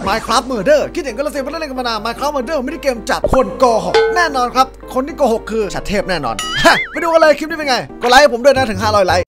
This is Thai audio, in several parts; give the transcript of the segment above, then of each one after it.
Minecraft Murder คิดเห็นก็แล้วสิว่าเล่นกันมานาน Minecraft Murder ไม่ได้เกมจับคนโกหกแน่นอนครับคนที่โกหกคือชัดเทพแน่นอนไปดูกันเลยคลิปนี้เป็นไงกดไลค์ให้ผมด้วยนะถึง500ไลค์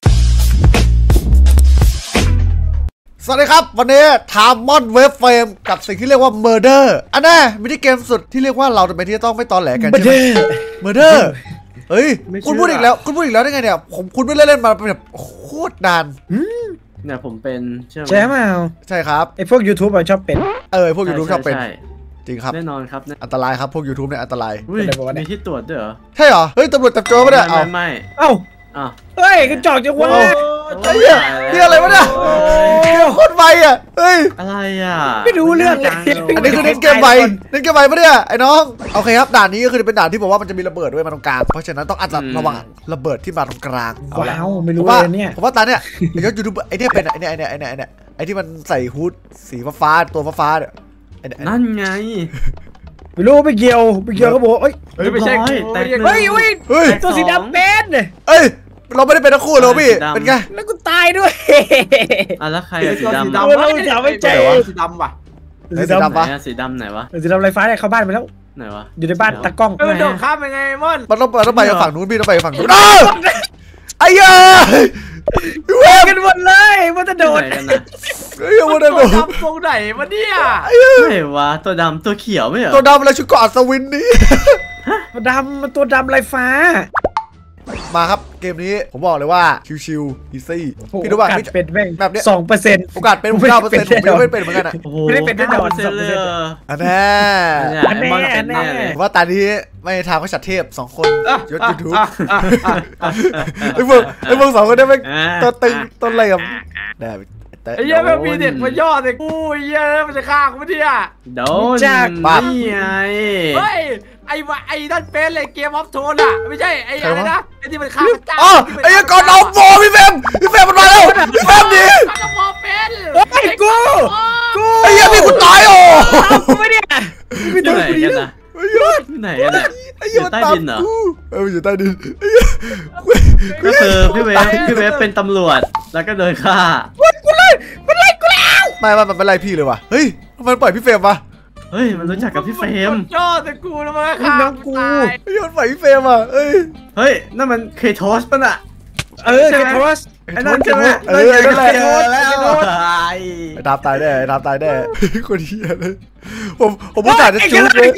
สวัสดีครับวันนี้ทามมอนเวฟเฟรมกับสิ่งที่เรียกว่า Murder อันนี้มินิเกมสุดที่เรียกว่าเราจะเป็นที่ต้องไม่ตอแหลกันใช่ไหม Murder เฮ้ยคุณพูดอีกแล้วได้ไงเนี่ยคุณไม่เล่นมาแบบโคตรนานเนี่ยผมเป็นใช่ไหมใช่ครับไอพวก YouTube ชอบเป็นพวก YouTube ชอบเป็นจริงครับแน่นอนครับอันตรายครับพวก YouTube เนี่ยอันตรายมีที่ตรวจด้วยเหรอใช่เหรอเฮ้ยตำรวจจับโจรไม่ได้ไม่เฮ้ยกระจอกจังวะไอ้เหี้ยนี่อะไรวะเนี่ยโคตรไวอ่ะเฮ้ยอะไรอ่ะไม่รู้เรื่องเลยอันนี้คือเล่นเกมไวปะเนี่ยไอ้น้องโอเคครับด่านนี้ก็คือเป็นด่านที่บอกว่ามันจะมีระเบิดด้วยมาตรงกลางเพราะฉะนั้นต้องอัดระวังระเบิดที่มาตรงกลางว้าวไม่รู้เลยเนี่ยผมว่าตาเนี่ยไอ้ยศยูทูบไอ้เนี่ยเป็นไอ้เนี่ยไอ้ที่มันใส่ฮู้ดสีฟ้าตัวฟ้าเนี่ยนั่นไงไม่รู้ไม่เกี่ยวเขาบอกเอ้ยไม่ใช่เฮ้ยตัวสีดำเป็นเราไม่ได้เป็นทั้งคู่เลยพี่เป็นไงแล้วกูตายด้วยแล้วใครสีดำเราจะไม่เจอสีดำว่ะสีดำปะสีดำไหนวะสีดำไรฟ้าเนี่ยเข้าบ้านไปแล้วไหนวะอยู่ในบ้านตะกล้องมันโดดข้ามยังไงมันต้องไปฝั่งนู้นพี่ต้องไปฝั่งนู้นไอ้ยาเวกันหมดเลยมันจะโดดมันจะโดดตรงไหนวะเนี่ยไหนวะตัวดำตัวเขียวไม่เหรอตัวดำอะไรชุดเกาะสวินนี่ตัวดำไรฟ้ามาครับเกมนี้ผมบอกเลยว่าชิวๆอีซี่พี่รู้ป่ะเป็นแบบเนี้ย 2% โอกาสเป็น9%ผมยังไม่เป็นเหมือนกันไม่ได้เป็นแน่นอนเลยอันนี้ว่าตอนนี้ไม่ทางก็ชัดเทพ2คนยศยูทูบไอ้พวก2คนได้ไหมตัวตึงต้นอะไรกับไอ้เหี้ยมันมีเด็กมาย่อเด็กกูไอ้เหี้ยมันจะฆ่ากูไม่ได้อ่ะโดนนี่ไงเฮ้ยไอ้นั่นเป็นเลยเกมออฟโทนอ่ะไม่ใช่ไอ้อะไรนะไอ้ที่มันฆ่าพระเจ้าไอ้ก่อนเอาโบพี่เฟมมันมาแล้วพี่เฟมดิก่อนเอาโบเป็นกูไอ้เหี้ยพี่กูตายไม่เนี่ยไม่ได้กันนะไหนกันนะอยู่ใต้ดินเหรออยู่ใต้ดินก็คือพี่เวฟเป็นตำรวจแล้วก็โดนฆ่ามันไล่กูแล้วไม่มันเป็นไรพี่เลยว่ะเฮ้ยมันปล่อยพี่เฟมปะเฮ้ยมันรู้จักกับพี่เฟมยอดแต่กูแล้วมันฆ่ากูยอดปล่อยพี่เฟมอ่ะเฮ้ยนั่นมันเคทอสป่ะน่ะเคทอสไอ้นั่นใช่ไหมนั่นแหละไอ้ดาบตายแน่คนเหี้ยเลยผมพูดจ่าจะจุ๊บเลย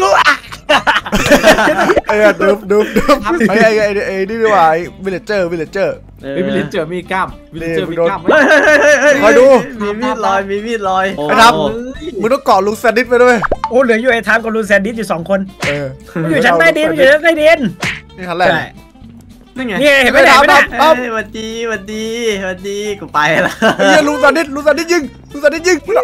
ไอ้ดูไอ้นี่ดีกว่าไอ้วิลเลเจอร์มีกล้ามคอยดูมีมีดลอยไอ้ทำมึงต้องเกาะลุงแซนดิสไปด้วยโอ้เหลืออยู่ไอ้ทามกับลุงแซนดิสอยู่2คนอยู่ชั้นใต้ดินนี่ชั้นแรกนี่ไงเห็นไหมวันดีกูไปละลุงแซนดิสยิงลุงแซนดิ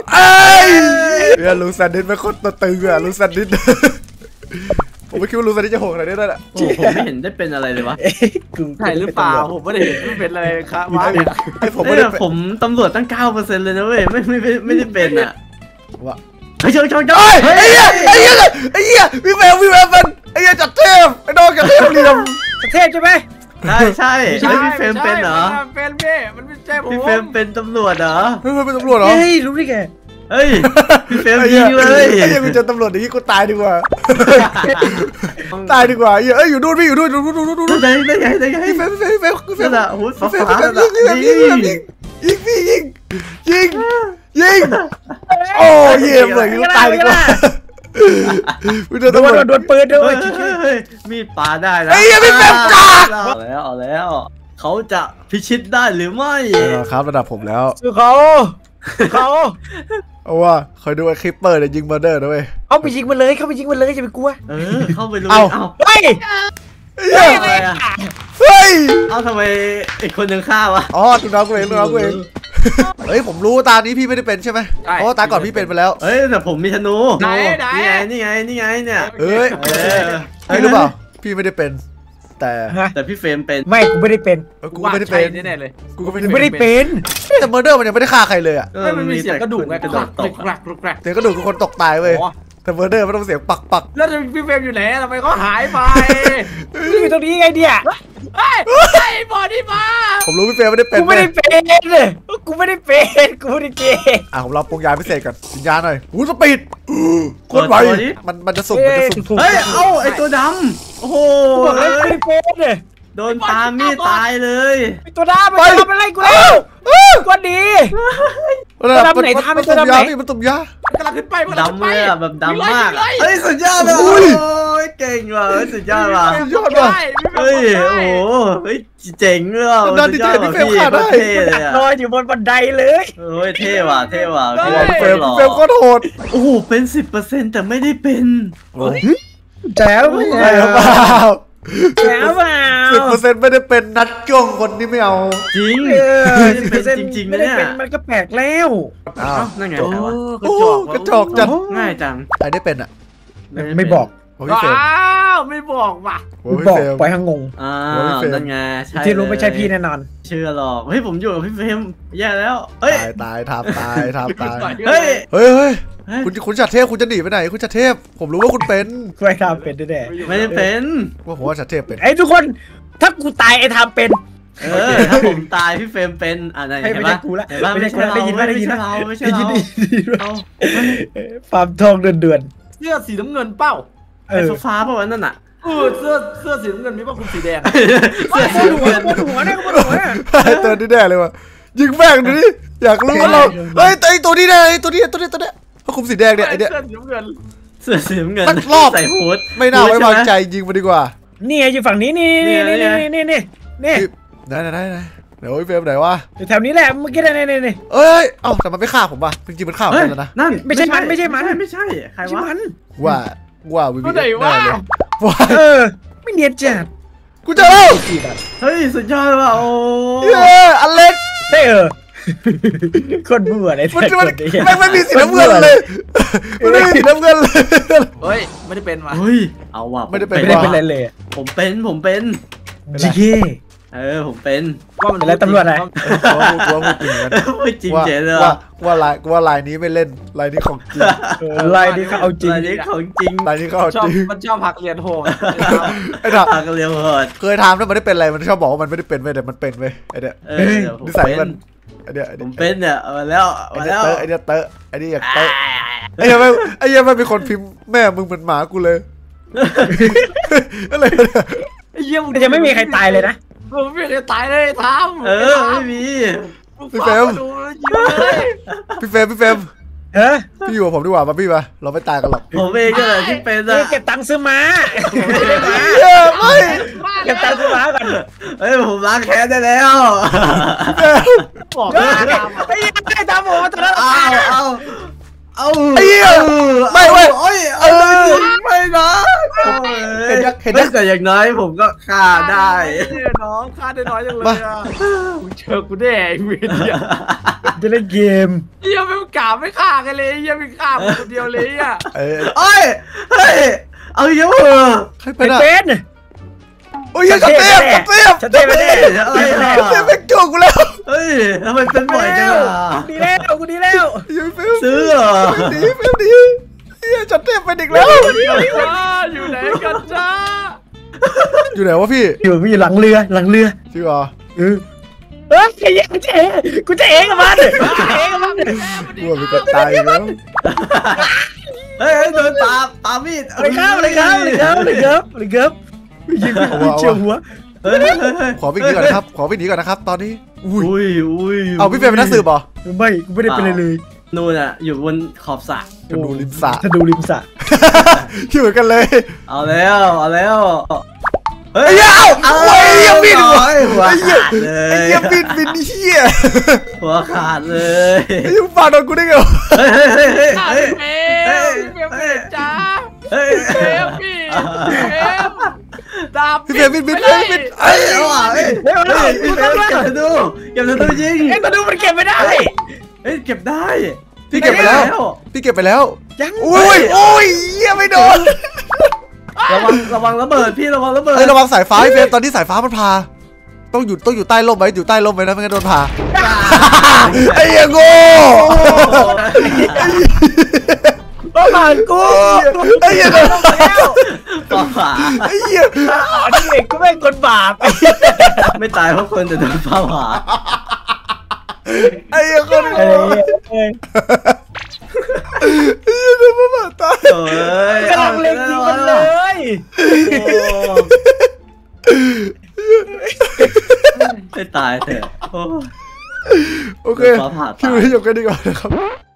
สเป็นคนตึงอ่ะลุงแซนดิสผมไม่คิดว่าลุงแซนดิสจะโหดอะไรได้แหละผมไม่เห็นได้เป็นอะไรเลยวะใช่หรือเปล่าผมไม่ได้เห็นไม่เป็นอะไรครับว่าผมตำรวจตั้ง 9% เลยนะเว้ยไม่ได้เป็นอ่ะว่าไอ้เจ้าไอ้เหี้ยพี่แมวเป็นไอ้เหี้ยจัดเทพไอ้น้องจัดเทพเหลี่ยมเทพใช่ไหมใช่พี่เฟมเป็นเหรอเป็นพี่มันไม่ใช่ผมพี่เฟมเป็นตำรวจเหรอเป็นตำรวจเหรอเฮ้ยรู้ได้ไงเฮ้ยพี่เฟมยิงเลยไอ้ยังมีเจอตำรวจอย่างนี้กูตายดีกว่าอยู่ดูพี่ได้ไงพี่เฟมน่ะโอ้โหยิงโอ้เยี่ยมเลยกูตายดีกว่าโดนปืนด้วยมีดปาได้นะไอ้ยังไม่เป็นกากเอาแล้วเขาจะพิชิตได้หรือไม่ครับระดับผมแล้วเขาเอาว่าคอยดูไอ้คลิปเปอร์เนี่ยยิงมาเดอร์นะเว้ยเขาไปยิงมันเลยจะไปกลัวเข้าไปเลยเฮ้ยเอาทำไมอีกคนยังฆ่าวะอ๋อตัวน้องกูเองเฮ้ยผมรู้ตานี้พี่ไม่ได้เป็นใช่ไหมเพราะตาก่อนพี่เป็นไปแล้วเฮ้ยแต่ผมมีธนูนี่ไงเนี่ยพี่รู้เปล่าพี่ไม่ได้เป็นแต่พี่เฟรมเป็นไม่กูไม่ได้เป็นกูไม่ได้เป็นแน่เลยกูก็ไม่ได้เป็นแต่เมอร์เดอร์มันยังไม่ได้ฆ่าใครเลยอ่ะมันมีเสียงกระดูกไงกระดูกตกเสียงกระดูกคือคนตกตายเว้ยแต่เมอร์เดอร์มันต้องเสียงปักแล้วพี่เฟรมอยู่ไหนทำไมเขาหายไปอยู่ตรงนี้ไงเนี่ยไอ้บอดี้มาผมรู้พี่เฟรมไม่ได้เป็นกูไม่ได้เป็นกูไม่ได้เป็นกูไม่ได้เกย์ผมรอปรุงยาพิเศษก่อนวิญญาณหน่อยสปีดโคตรไวมันจะสุ่มเฮ้ยเอ้าไอ้ตัวดำโอ้โหไม่ได้เป็นโดนปามีดตายเลยไอตัวดำมันทำอะไรกูแล้วก็ดีมันตุ่มยากำลังขึ้นไปดำเลยอ่ะแบบดำมากเฮ้ยสุดยอดเลยเก่งว่ะสุดยอดว่ะยอดว่ะเฮ้ยโอ้โหเฮ้ยเจ๋งเลยอ่ะนั่นดิเจพี่เฟรมขาดได้เท่เลยลอยอยู่บนบันไดเลยเฮ้ยเท่ว่ะเท่ว่ะพี่เฟรมก็โหดโอ้โหเป็น 10%แต่ไม่ได้เป็นแจ๋วใช่หรือเปล่าแจ๋วเปล่า 10%ไม่ได้เป็นนัดจ้วงคนนี้ไม่เอาจริงเป็นจริงๆนะเนี่ยมันก็แปลกแล้วนั่นไงโอ้กระจอกจัดง่ายจังใครได้เป็นอ่ะไม่บอกพี่เฟรมว้าวไม่บอกว่ะบอกไปทางงงนั่นไงใช่ที่รู้ไม่ใช่พี่แน่นอนเชื่อหรอกเฮ้ยผมอยู่กับพี่เฟรมแย่แล้วเฮ้ยตายทับตายเฮ้ยเฮ้ยคุณชัดเทพคุณจะหนีไปไหนคุณชัดเทพผมรู้ว่าคุณเป็นไม่ทำเป็นแน่ไม่ได้เป็นว่าผมว่าชัดเทพเป็นไอ้ทุกคนถ้ากูตายไอ้ทำเป็นถ้าผมตายพี่เฟรมเป็นอะไรไม่เห็นใช่ปะกูละเห็นปะไม่ไม่ใช่ใช่กูเราได้ยินไม่นะใช่เราไม่ใช่ได้ยินเราฟาร์มทองเดือนเสื้อสีน้ำเงินเป้าไอ้ฟ้าป่ะวันนั่นน่ะเสื้อสีน้ำเงินมีป่ะคุณสีแดงเสื้อสีเงินบนหัวเนี่ยบนหัวเนี่ยตัวนี้แน่เลยว่ะยิงแม่งดูดิอยากรู้ว่าเราเฮ้ยไอตัวนี้แน่ไอตัวนี้พระคุมสีแดงเนี่ยไอเนี่ยเสื้อสีน้ำเงินเสื้อสีเงินสักรอบใส่ฮูดไม่น่าไว้วางใจยิงมาดีกว่านี่อยู่ฝั่งนี้นี่ไหนเดี๋ยวไอเฟรมไหนวะอยู่แถวนี้แหละเมื่อกี้นี่เอ้ยเอ้าแต่มันไม่ฆ่าผมป่ะจริงๆมันฆ่าผมแล้วนะนั่นไม่ใช่มันไม่ใช่ใครวะว่าวิตัวไหนวะว่าไม่เนียนจัดกูเจอแล้วเฮ้ยสุดยอดว่ะโอ้อเล็กคนเบื่อเลยมันไม่มีสีน้ำเงินเลยมันไม่มีสีน้ำเงินเลยเฮ้ยไม่ได้เป็นว่ะเฮ้ยเอาว่ะไม่ได้เป็นไม่ได้เป็นอะไรเลยผมเป็นจีเก้ผมเป็นเป็นอะไรตำรวจอะไรว่าพูดจริงกันไม่จริงเจ๋เลยว่าลายนี้ไม่เล่นลายนี้ของจริงลายนี้เขาเอาจริงนี้ของจริงลายนี้เขาชอบจริงมันชอบหักเรียนโหดไอ้ด่าปากเรียวเหิดเคยทำแล้วมันได้เป็นอะไรมันชอบบอกว่ามันไม่ได้เป็นเว้ยแต่มันเป็นเว้ยไอ้เนี่ยนิสัยมันไอ้เนี่ยผมเป็นเนี่ยมาแล้วไอ้เนี่ยเตอะไอ้นี่อยากเตอะไอ้ยังไม่เป็นคนพิมพ์แม่มึงเหมือนหมากูเลยอะไรเนี่ยไอ้เยี่ยมจะไม่มีใครตายเลยนะไม่มีใครตายเลยทำไม่มีพี่เฟรมพี่อยู่กับผมดีกว่าป่ะพี่ป่ะเราไม่ตายกันหรอกผมเองก็เลยที่เป็นอะเก็บตังค์ซื้อม้าไม่เก็บตังค์ซื้อม้าก่อนเฮ้ยผมล้างแค้นได้แล้วบอกไอ้ตามผมตอนนั้นเอาไอ้เหี้ยไม่เว้ยโอ้ยไม่นะเห็นแต่อย่างน้อยผมก็ฆ่าได้น้องฆ่าได้น้อยจังเลยอ่ะกูเจอกูแน่ไอ้เวียนเนี่ยจะเล่นเกมเยี่ยไม่กล่าวไม่ฆ่ากันเลยเยี่ยไม่ฆ่าคนเดียวเลยอ่ะเฮ้ยเอาเยอะใครเป็นอ่ะเป็นโอ้ยชัดเทพชัดเทพไม่ได้เทพเป็นโจกูแล้วเฮ้ยทำไมเป็นบ่อยจังอ่ะดีแล้วกูดีแล้วยังเฟลซื้อเหรอดีเฟลดีชัดเทพเป็นอีกแล้วอยู่ไหนกันจ้าอยู่ไหนวะพี่อยู่หลังเรือจริงเหรอเฮ้ยกูจะเองกับมันกูว่ามีคนตายแล้วเฮ้ยโดนปามีดเลยครับยิงเฉียวหัวขอวิ่งหนีก่อนนะครับขอวิ่งหนีก่อนนะครับตอนนี้อุ้ยอุ้ยเอาพี่เฟรมเป็นนักสืบเหรอไม่กูไม่ได้เป็นเลยนู่นอ่ะอยู่บนขอบสระจะดูริมสระถ้าดูริมสระที่เหมือนกันเลยเอาแล้วเฮ้ยโอ้ยยังบินหัวขาดเลไอ้ยเหี้ยบินเหี้ยหัวขาดเลยไอ้ยังฟาดโดนกูได้ไงเฮ้ยจ้าเฮ้ยพี่ดาบพี่เฟรมบินไอ้เอาอ่ะเฮ้ยเก็บธนูยิงไอ้มาดูมันเก็บไม่ได้เฮ้ยเก็บได้พี่เก็บไปแล้วยังอุ้ยเหี้ยไม่โดนระวังระเบิดพี่ระวังระเบิดระวังสายฟ้าพี่เฟรมตอนนี้สายฟ้ามันพาต้องอยู่ใต้ร่มไว้อยู่ใต้ร่มไว้นะไม่งั้นโดนพาไอ้เหี้ยโง่โอ้ารกูไอ้เหี้ยฟ้าผ่าไอ้เหี้ยอันนี้เด็กก็แม่งคนบาปไม่ตายเพราะคนแต่โดนฟ้าผ่าไอ้เหี้ยคนอะไรเนี่ยไอ้เหี้ยโดนมาตายโอ้ยกำลังเล็งยิงมันเลยไม่ตายเถอะโอเคคลิปนี้จบกันดีกว่านะครับ